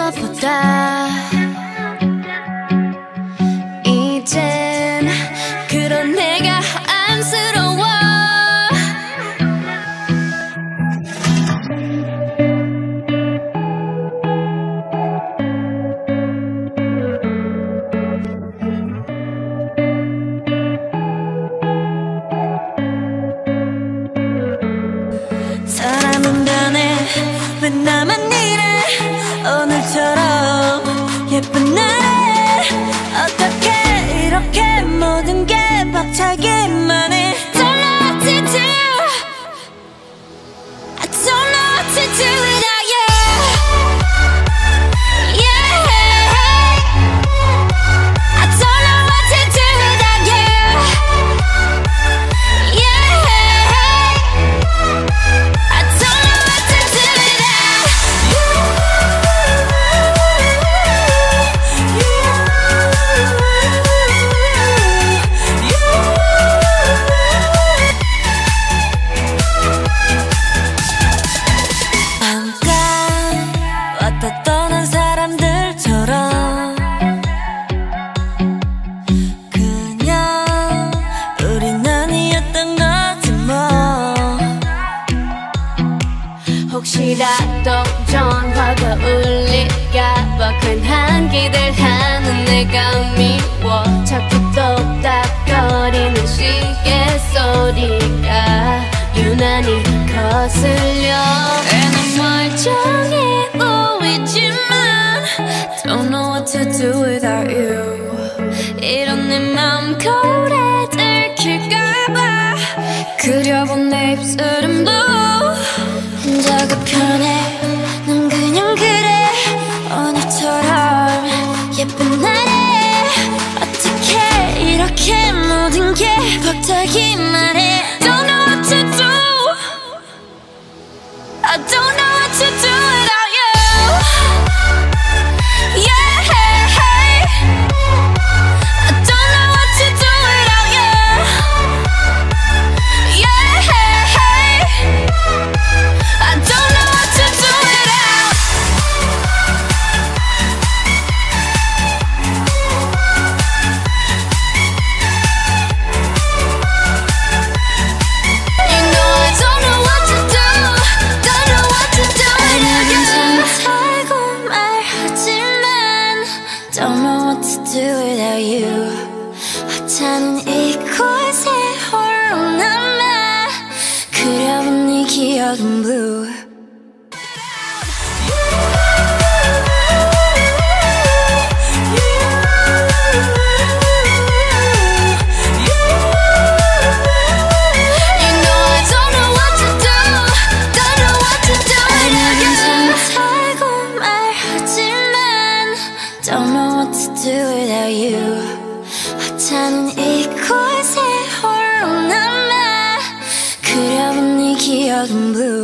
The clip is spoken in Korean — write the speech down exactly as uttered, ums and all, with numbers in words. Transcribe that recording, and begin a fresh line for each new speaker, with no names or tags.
것보다 이젠 그런 내가 안쓰러워. 사람은 변해 왜 나만 이래. 오늘처럼 예쁜 날에 어떻게 이렇게 모든 게 벅차기만 해. Don't know what to do. I don't know what to do without you. Yeah, I don't know what to do without you. Yeah, I don't know what to do without you. 잠깐 왔다 떠난 사람들처럼 그냥 우린 아니었던 거지 뭐. 혹시라도 전화가 울릴까봐 괜한 기대하는 내가 미워. 자꾸 똑딱거리는 시계 소리가 유난히 거슬려. 난 멀쩡해 보이지만 Don't know what to do without you. 이런 내 맘 거울에 들킬까봐 그려본 내 입술은 blue. 저급편해 난 그냥 그래. 오늘처럼 예쁜 날에 어떻게 이렇게 모든 게 벅차기만 해. Don't know what to do. I don't know what to do without you. Yeah, I don't know what to do without you. Yeah, I don't know what to do without. You know I don't know what to do. Don't know what to do without you. 괜찮다고 말하지만 Don't know what to do without you. 하찮은 이곳에 홀로 남아 그려본 네 기억은 blue. You know I don't know what to do. Don't know what to do without you. 괜찮다고 말하지만 Don't know what to do without you. 하찮은 이곳에 홀로 남아 그려본 네 기억은 blue.